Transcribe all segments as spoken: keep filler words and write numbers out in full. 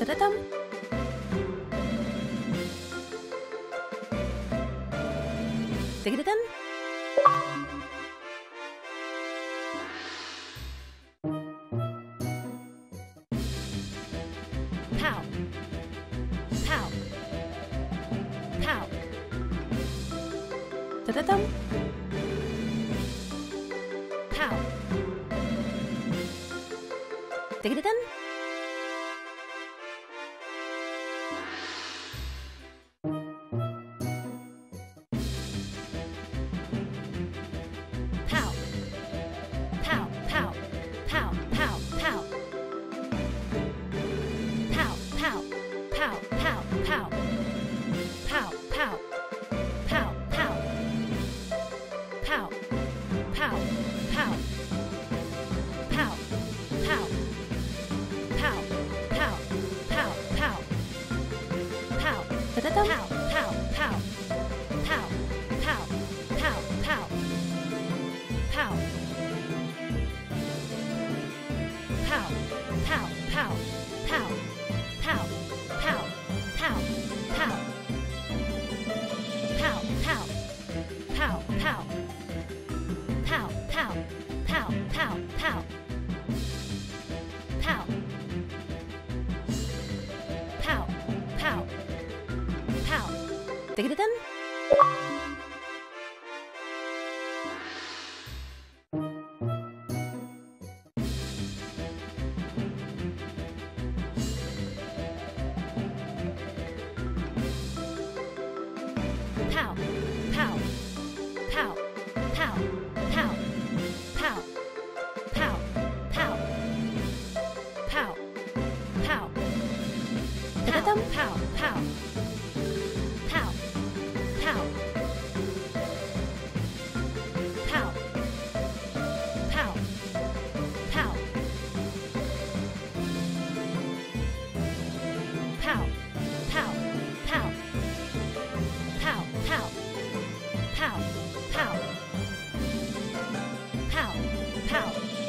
Ta-da-dum. Dig-a-da-dum. Pow. Pow. Pow. Ta-da-dum. Pow. Dig-a-da-dum. Pow. Pow, pow, pow, pow, pow. Pow, pow, pow, pow, pow. Pow, pow, pow, pow. Pow, pow, pow. Pow, pow. Pow, pow, pow, pow. Pow, ta-da-dum. Pow, pow, pow. Pow, pow, pow, pow. Pow. Pow, pow, pow, pow, pow, pow, pow, pow. Pow, pow, pow, pow. Pow, pow, pow, pow, pow. Pow. Pow, pow, pow. Dig-a-da-dum. Pow, pow, pow, pow, pow, pow, pow, pow, pow, pow. Ta-da-dum. Pow, pow, pow, pow, pow, pow, pow, pow, pow, pow. Pow, pow, pow, pow, pow, pow,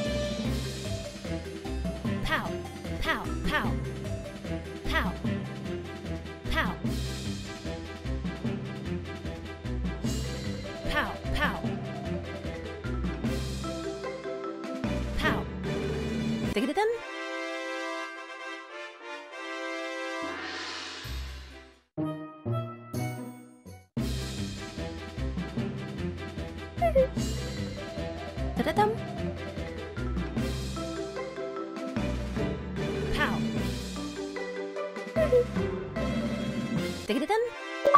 pow, pow, pow, pow, pow, pow, pow, pow. Dig-a-da-dum. Ta-da-dum. Pow. Dig-a-da-dum.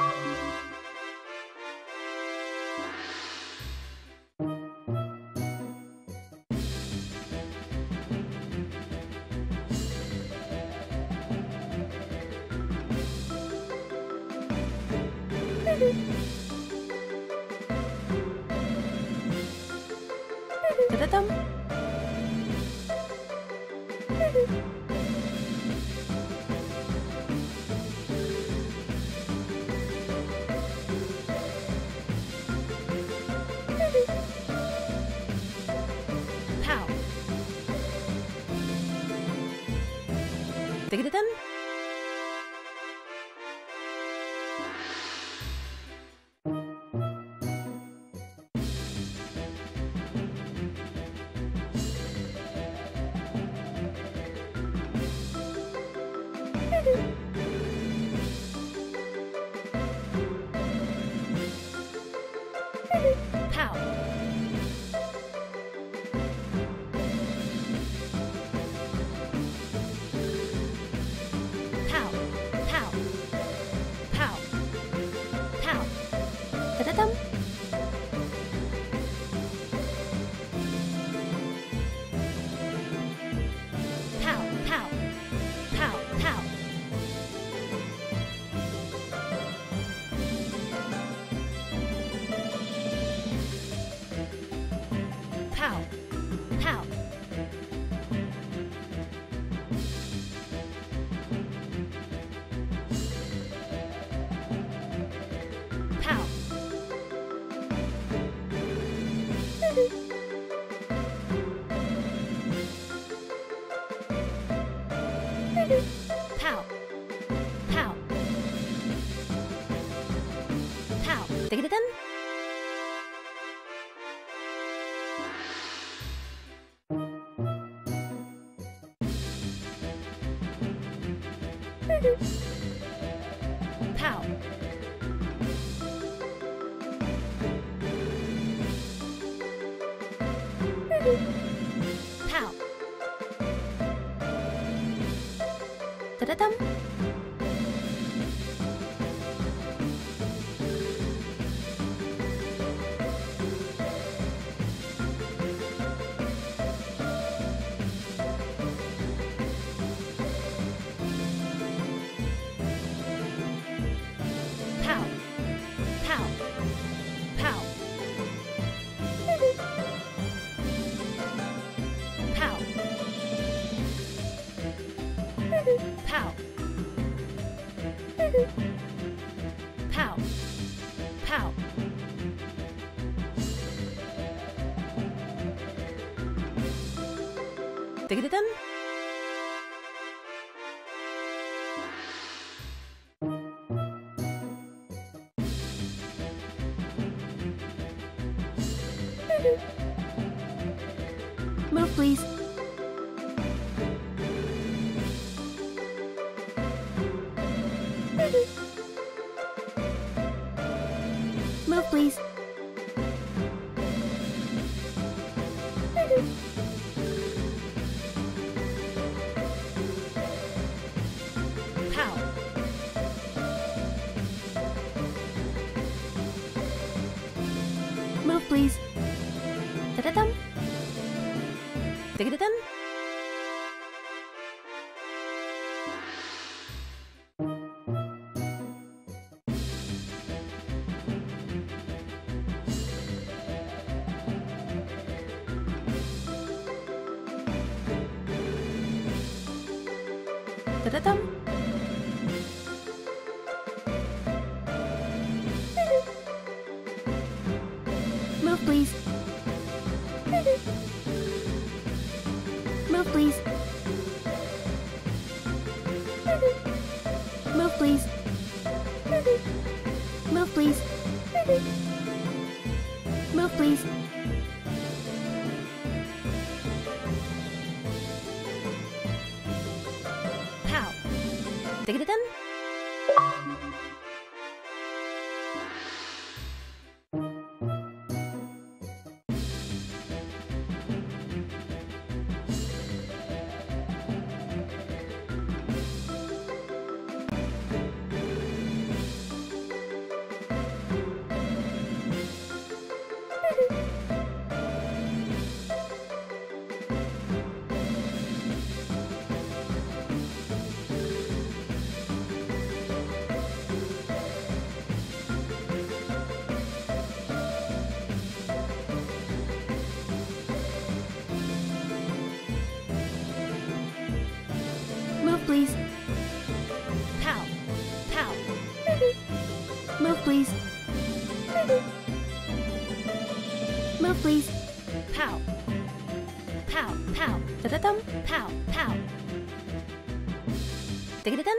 Ta-da-dum. Pow. Dig-a-da-dum. Pow. Pow. Pow. Da-da-dum. Pow. Pow. Pow. Pow. Pow. Pow. Pow. Dig-a-dum. Move, please. Move, please. Pow. Move, please. Da-da-dum. Dig-a-dum. Da-da-dum. Move, please. Move, please. Move, please. Move, please. Move, please. Pow. Dig-a-dum. Move, please. Pow. Pow. Move, please. Move, please. Pow. Pow. Pow. Da-da-dum. Pow. Pow. Dig-a-dum.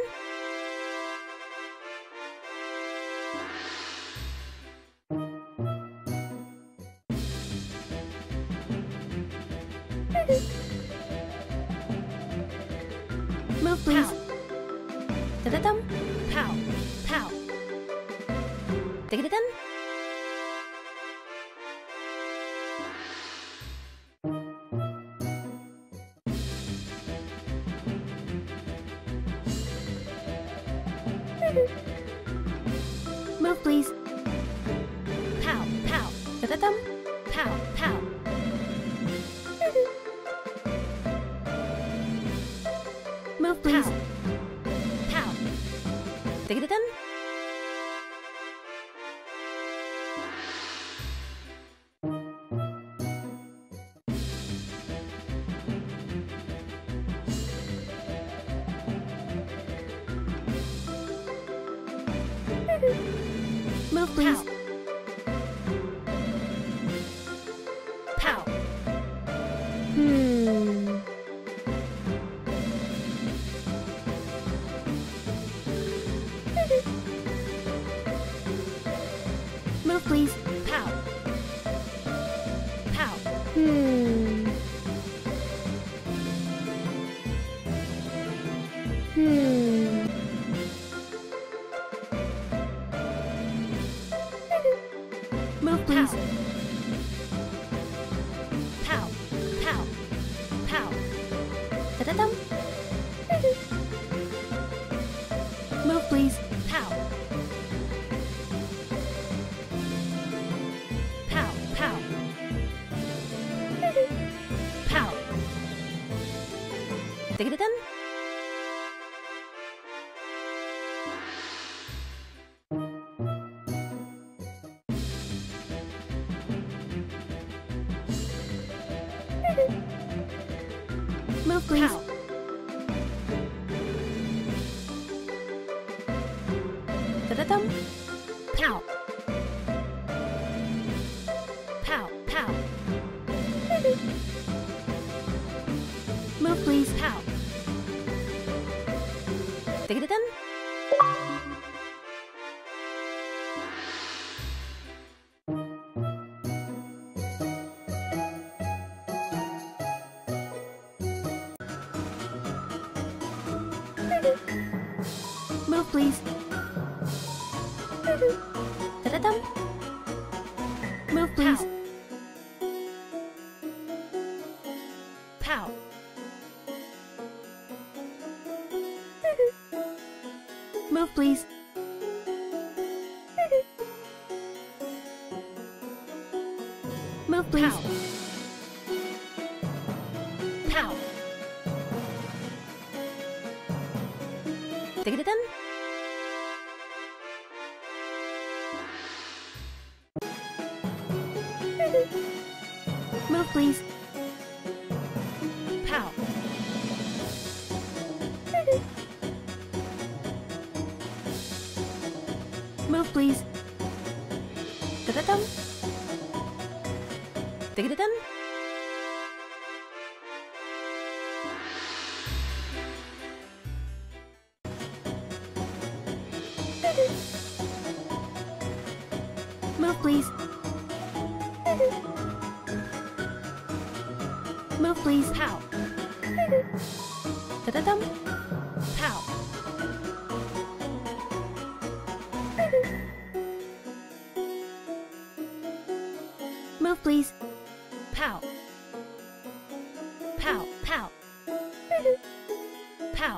Move, please. Da-da-dum. Pow. Pow. Dig-a-dum. Move, please. Pow. Pow. Da-da-dum. Pow. Pow. Move, please. Pow. Dig-a-dum. Move, please. Pow. Hmm. Move, please. Pow. Pow. Hmm. Hmm. Move, please. Pow, pow, pow. Da-da-dum. Move, please. Pow. Pow, pow. Pow. Da-da-dum. Move, please. Pow. Da-da-dum. Pow. Pow, pow. Move, please. Pow. Da-da-dum. Move, please. Da-da-dum. Move, please. Pow. Move, please. Move, please. Pow. Da-da-dum. Move, please. Pow. Move, please. Da-da-dum. Da-da-dum. Move, please. Move, please. Pow. Da-da-dum. Pow. Move, please. Pow. Pow, pow. Pow.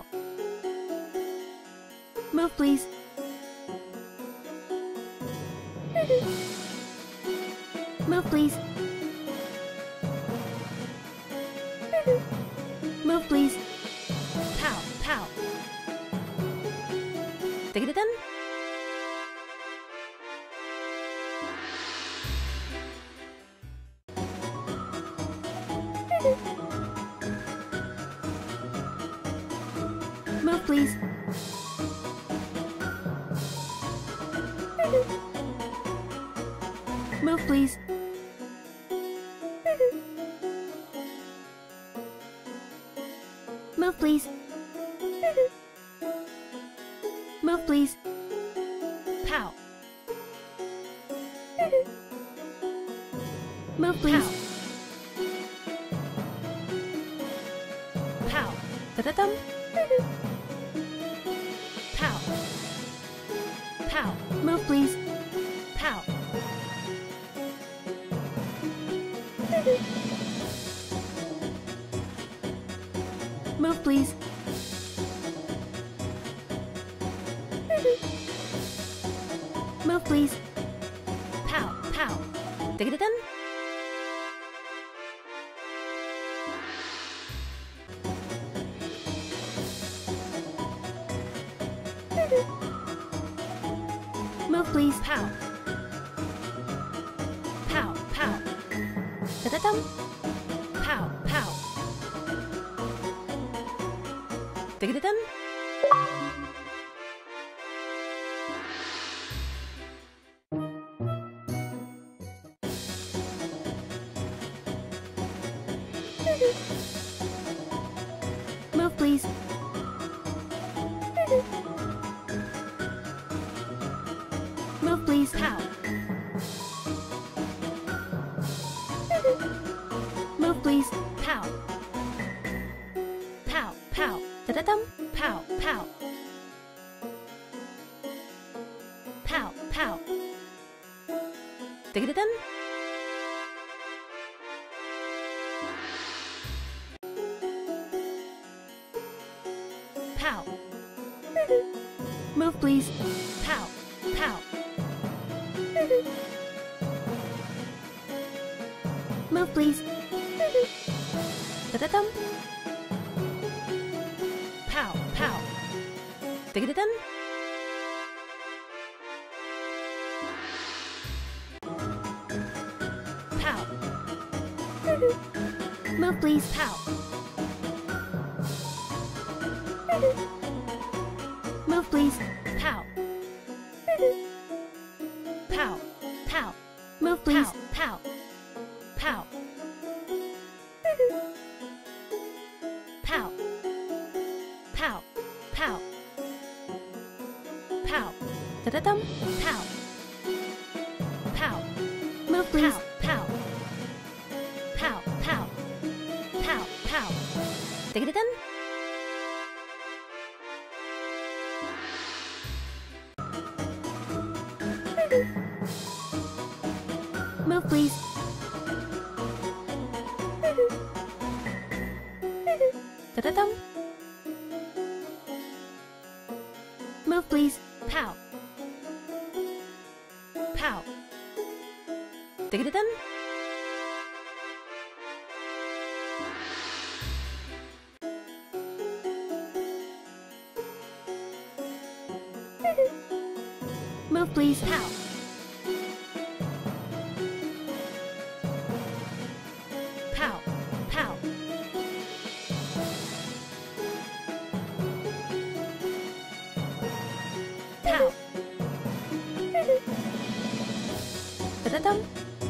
Move, please. Move, please. Move, please. Pow, pow. Da-da-dum. Move, please. Move, please. Move, please. Move, please. Pow. Move, please. Pow. Da-da-dum. Pow. Pow. Move, please. Pow. Move, please. Move, please. Pow, pow. Da-da-dum. Move, please. Pow. Pow, pow. Da-da-dum. Pow, pow. Da-da-dum. Move, please. Move, please. Pow. Move, please. Pow. Pow, pow. Da-da-dum. Pow, pow. Pow, pow. Da-da-dum. Pow. Move, please. Pow. Pow. Move, please. Da-da-dum. Pow. Pow. Dig-a-da-dum. Pow. Move, please. Pow. Move, please. Pow. Pow. Pow. Move, please. Pow. Pow. Pow. Pow. Pow. Pow. Da-da-dum. Pow. Pow. Move, please. Pow. Pow. Pow. Pow. Pow. Pow. Dig-a-da-dum. Move, please. Da-da-dum. Move, please. Pow. Pow. Dig-a-da-dum. Move, please. Pow. Pow. Pow. Pow. Da-da-dum.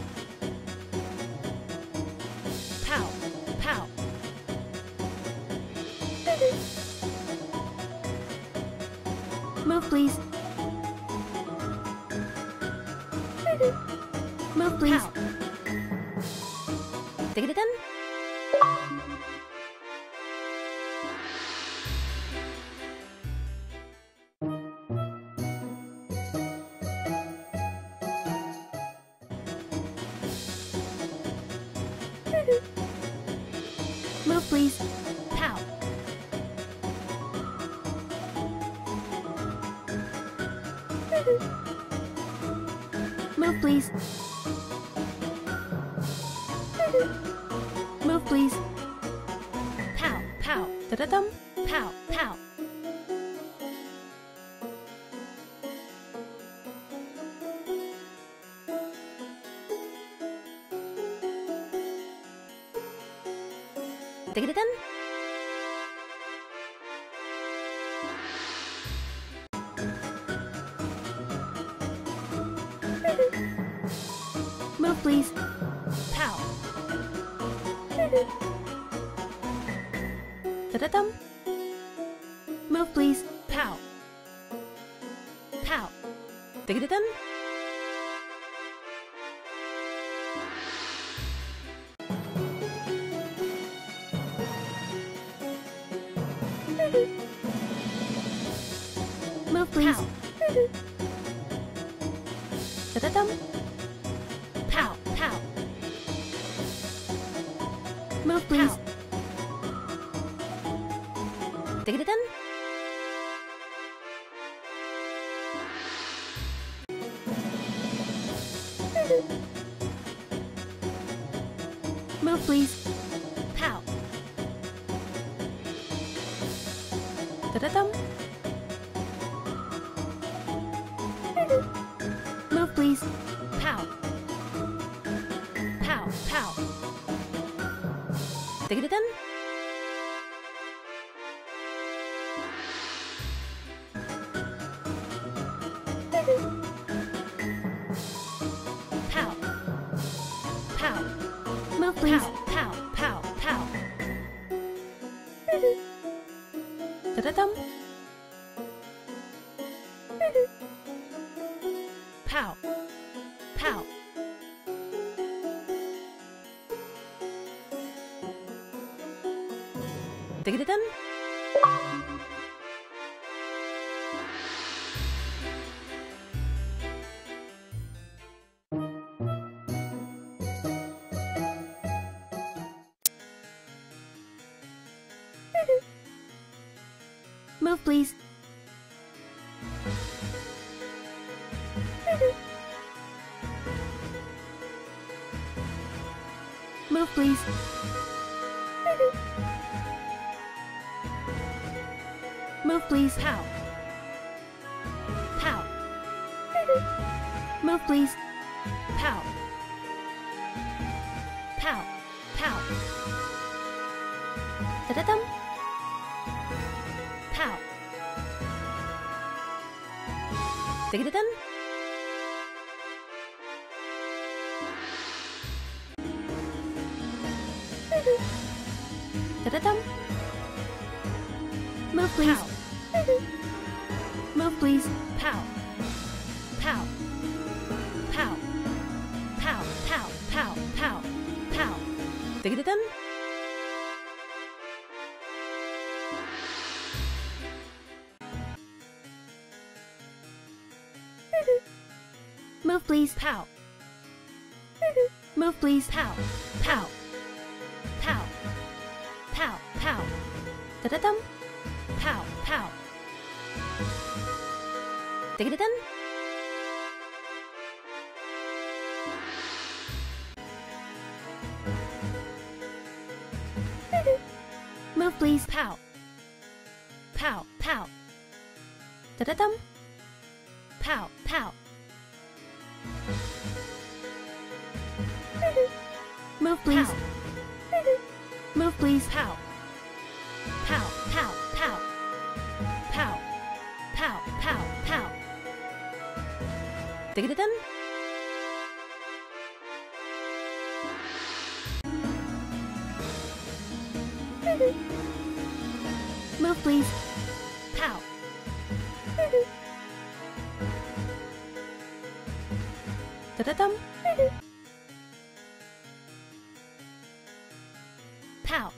Pow. Pow. Move, please. Move, please. Pow. Dig-a-da-dum. Move, please. Pow. Move, please. Move, please. Pow. Pow. Da-da-dum. Pow. Pow. Dig-a-da-dum. Move, please. Pow. Da-da-dum. Move, please. Pow. Pow. Dig-a-da-dum. Move, please. Pow. Da-da-dum. Pow. Pow. Move, please. Pow. Dig-a-da-dum. Move, please. Pow. Da-da-dum. Move, please. Pow. Pow. Pow. Dig-a-da-dum. Pow. Pow. Move, please. Pow. Pow. Pow. Pow. Da-da-dum. Pow. Pow. Dig-a-da-dum. Move, please. Move, please. Move, please. Pow. Pow. Move, please. Pow. Pow. Pow. Da-da-dum. Pow. Da-da-dum. Da-da-dum. Move, please. Pow. Move, please. Pow. Pow. Pow. Pow. Pow. Pow. Pow. Pow. Da-da-dum. Move, please. Pow. Move, please. Pow. Pow. Pow. Pow. Pow. Da-da-dum. Pow. Pow. Da-da-dum. Move, please. Pow. Pow. Pow. Da-da-dum. Pow. Pow. Move, please. Pow. Move, please. Pow. Pow. Pow. Pow. Pow. Pow. Pow. Pow. Da-da-dum. Move, please. Pow. Da-da-dum. Pow.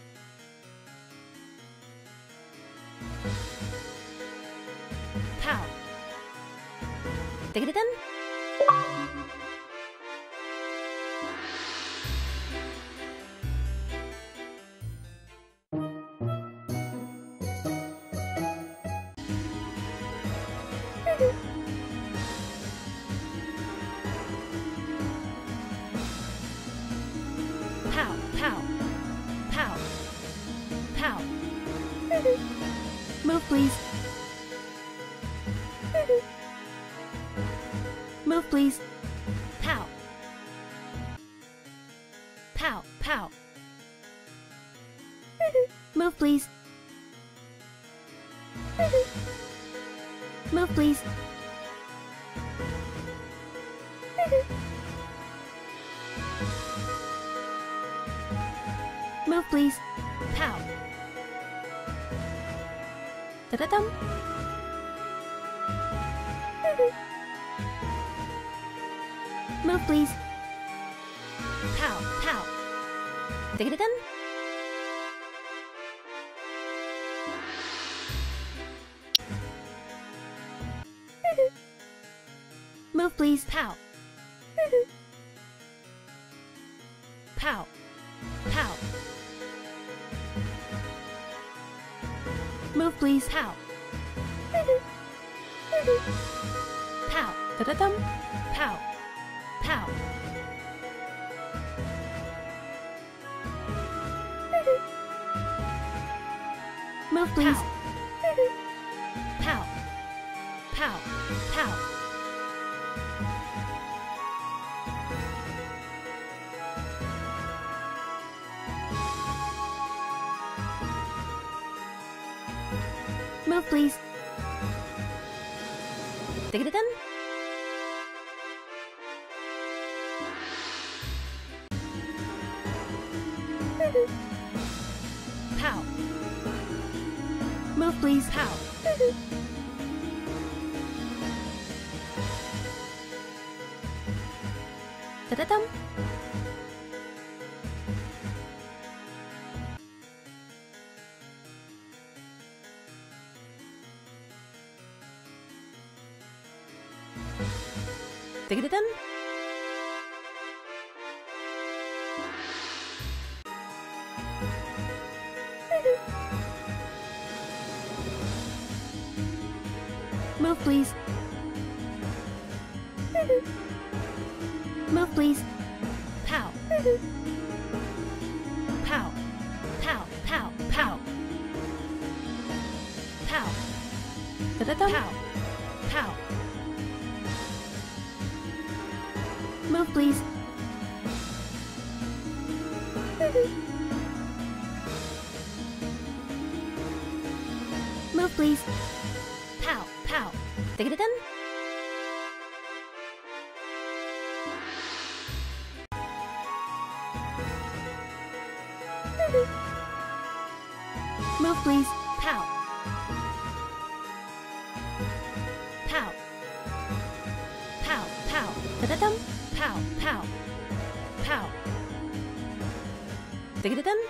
Pow. Da-da-dum. Pow. Pow. Pow. Pow. Move, please. Move, please. Pow. Pow. Pow. Move, please. Move, please. Move, please. Pow. Da-da-dum. Move, please. Pow. Pow. Da-da-dum. Move, please. Pow. Pow. Pow. Move, please. Pow. Pow. Da-da-dum. Pow. Pow. Move, please. Pow. Pow. Pow. Move, please. Da-da-dum. Pow. Move, please. Pow. Da-da-dum. Da-da-dum. Move, please. Move, please. Pow. Pow. Pow. Pow. Pow. Pow. Da-da-dum. Pow. Pow. Move, please. Move, please. Pow. Pow. Da-da-dum. Move, please. Pow. Pow. Pow. Pow. Da-da-dum. Pow. Pow. Pow. Da-da-dum.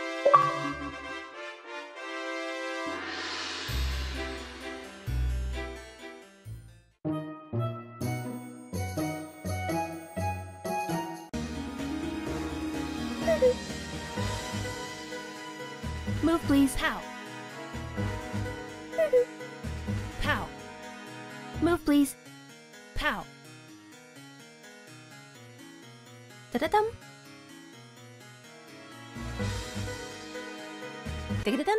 Move, please. Pow. Pow. Move, please. Pow. Da-da-dum. Da-da-dum.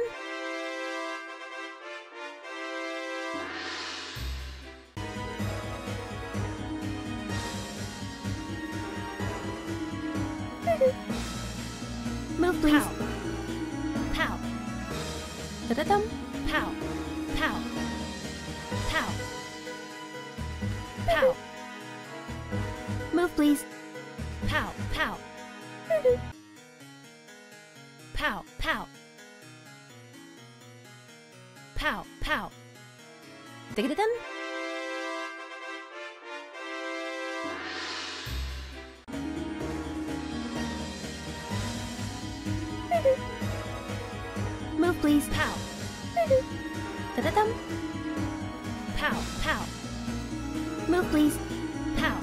Move, please. Pow. Pow. Da-da-dum. Pow. Pow. Pow. Pow. Move, please. Pow. Pow. Pow. Pow. Pow. Pow. Da-da-dum. Move, please. Pow. Da-da-dum. Pow. Pow. Move, please. Pow.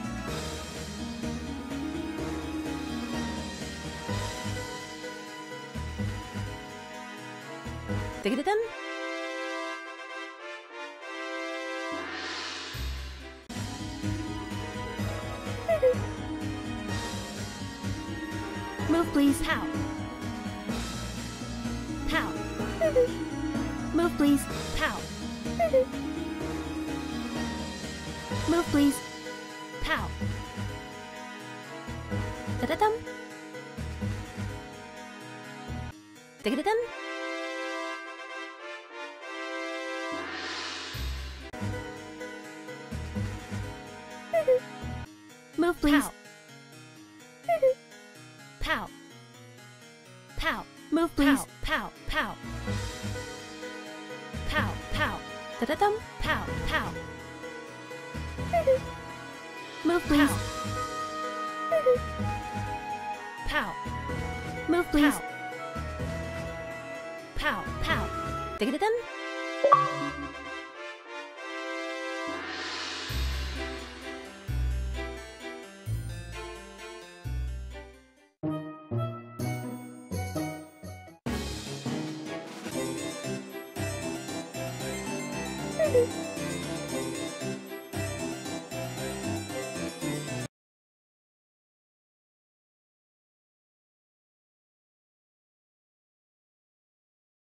Da-da-dum. Move, please. Pow. Pow. Move, please. Pow. Move, please. Pow. Da-da-dum. Da-da-dum. Move, please. Pow. Pow. Pow. Move, please. Pow. Pow. Pow. Pow. Da-da-dum. Pow. Pow. Move, please. Pow. Move, please. Pow. Pow. Da-da-dum. Pow.